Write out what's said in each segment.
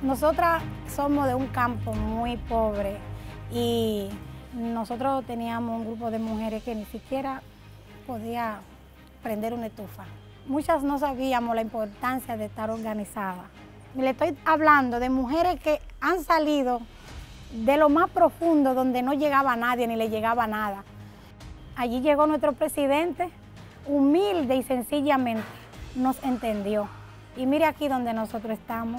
Nosotras somos de un campo muy pobre y nosotros teníamos un grupo de mujeres que ni siquiera podía prender una estufa. Muchas no sabíamos la importancia de estar organizadas. Le estoy hablando de mujeres que han salido de lo más profundo donde no llegaba nadie ni le llegaba nada. Allí llegó nuestro presidente, humilde y sencillamente nos entendió. Y mire aquí donde nosotros estamos.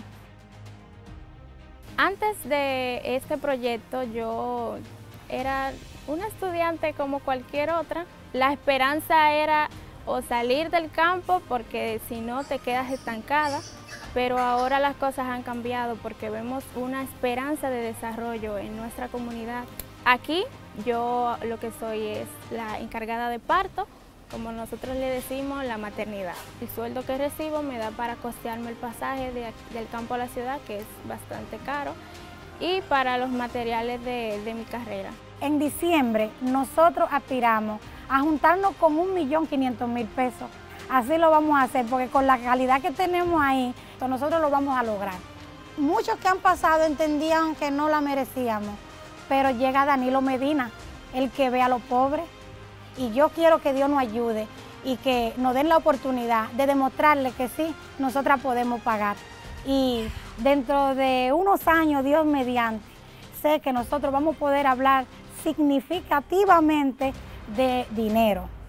Antes de este proyecto yo era una estudiante como cualquier otra. La esperanza era o salir del campo porque si no te quedas estancada, pero ahora las cosas han cambiado porque vemos una esperanza de desarrollo en nuestra comunidad. Aquí yo lo que soy es la encargada de parto, como nosotros le decimos, la maternidad. El sueldo que recibo me da para costearme el pasaje del campo a la ciudad, que es bastante caro, y para los materiales de mi carrera. En diciembre nosotros aspiramos a juntarnos con 1.500.000 pesos. Así lo vamos a hacer, porque con la calidad que tenemos ahí, nosotros lo vamos a lograr. Muchos que han pasado entendían que no la merecíamos, pero llega Danilo Medina, el que ve a los pobres. Y yo quiero que Dios nos ayude y que nos den la oportunidad de demostrarle que sí, nosotras podemos pagar. Y dentro de unos años, Dios mediante, sé que nosotros vamos a poder hablar significativamente de dinero.